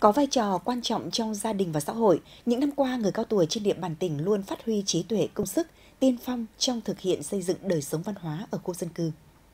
Có vai trò quan trọng trong gia đình và xã hội, những năm qua người cao tuổi trên địa bàn tỉnh luôn phát huy trí tuệ, công sức, tiên phong trong thực hiện xây dựng đời sống văn hóa ở khu dân cư.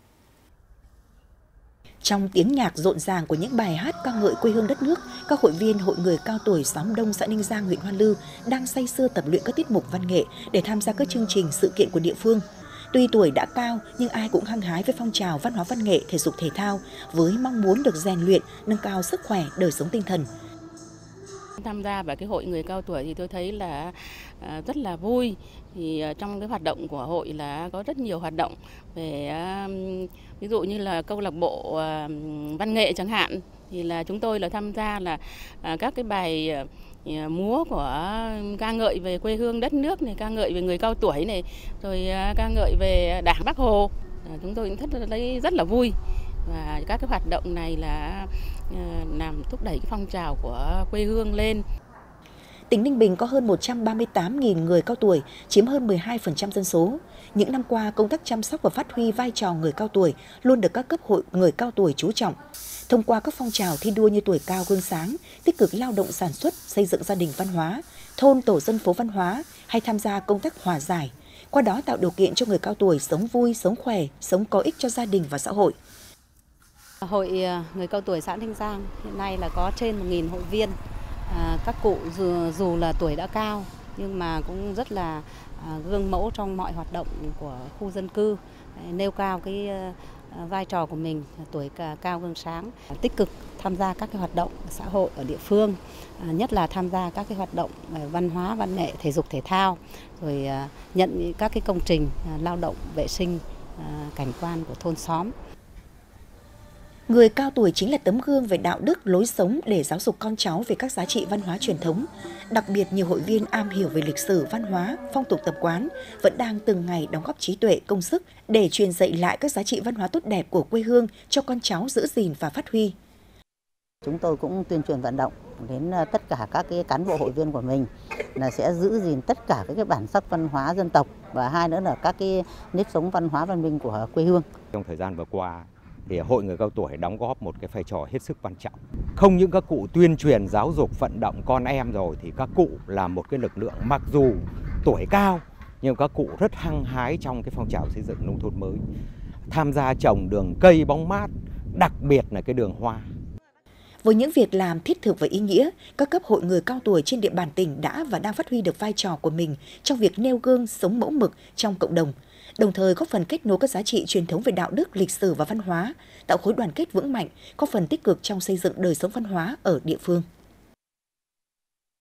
Trong tiếng nhạc rộn ràng của những bài hát ca ngợi quê hương đất nước, các hội viên Hội người cao tuổi xóm Đông, xã Ninh Giang, huyện Hoa Lư đang say sưa tập luyện các tiết mục văn nghệ để tham gia các chương trình sự kiện của địa phương. Tuy tuổi đã cao nhưng ai cũng hăng hái với phong trào văn hóa văn nghệ, thể dục thể thao với mong muốn được rèn luyện, nâng cao sức khỏe, đời sống tinh thần. Tham gia vào cái hội người cao tuổi thì tôi thấy là rất là vui. Thì trong cái hoạt động của hội là có rất nhiều hoạt động về ví dụ như là câu lạc bộ văn nghệ chẳng hạn, thì là chúng tôi là tham gia là các cái bài múa của ca ngợi về quê hương đất nước này, ca ngợi về người cao tuổi này, rồi ca ngợi về Đảng, Bác Hồ. Chúng tôi cũng thấy rất là vui. Và các cái hoạt động này là làm thúc đẩy cái phong trào của quê hương lên. Tỉnh Ninh Bình có hơn 138.000 người cao tuổi, chiếm hơn 12% dân số. Những năm qua, công tác chăm sóc và phát huy vai trò người cao tuổi luôn được các cấp hội người cao tuổi chú trọng. Thông qua các phong trào thi đua như tuổi cao gương sáng, tích cực lao động sản xuất, xây dựng gia đình văn hóa, thôn tổ dân phố văn hóa hay tham gia công tác hòa giải. Qua đó tạo điều kiện cho người cao tuổi sống vui, sống khỏe, sống có ích cho gia đình và xã hội. Hội người cao tuổi xã Ninh Giang hiện nay là có trên 1.000 hội viên. Các cụ dù là tuổi đã cao nhưng mà cũng rất là gương mẫu trong mọi hoạt động của khu dân cư, nêu cao cái vai trò của mình, tuổi cao gương sáng, tích cực tham gia các cái hoạt động xã hội ở địa phương, nhất là tham gia các cái hoạt động văn hóa, văn nghệ, thể dục thể thao, rồi nhận các cái công trình lao động vệ sinh cảnh quan của thôn xóm. Người cao tuổi chính là tấm gương về đạo đức, lối sống để giáo dục con cháu về các giá trị văn hóa truyền thống. Đặc biệt, nhiều hội viên am hiểu về lịch sử, văn hóa, phong tục tập quán vẫn đang từng ngày đóng góp trí tuệ, công sức để truyền dạy lại các giá trị văn hóa tốt đẹp của quê hương cho con cháu giữ gìn và phát huy. Chúng tôi cũng tuyên truyền vận động đến tất cả các cái cán bộ hội viên của mình là sẽ giữ gìn tất cả các cái bản sắc văn hóa dân tộc, và hai nữa là các cái nếp sống văn hóa văn minh của quê hương. Trong thời gian vừa qua, thì Hội người cao tuổi đóng góp một cái vai trò hết sức quan trọng. Không những các cụ tuyên truyền giáo dục vận động con em rồi, thì các cụ là một cái lực lượng mặc dù tuổi cao nhưng các cụ rất hăng hái trong cái phong trào xây dựng nông thôn mới, tham gia trồng đường cây bóng mát, đặc biệt là cái đường hoa. Với những việc làm thiết thực và ý nghĩa, các cấp hội người cao tuổi trên địa bàn tỉnh đã và đang phát huy được vai trò của mình trong việc nêu gương sống mẫu mực trong cộng đồng, đồng thời góp phần kết nối các giá trị truyền thống về đạo đức, lịch sử và văn hóa, tạo khối đoàn kết vững mạnh, góp phần tích cực trong xây dựng đời sống văn hóa ở địa phương.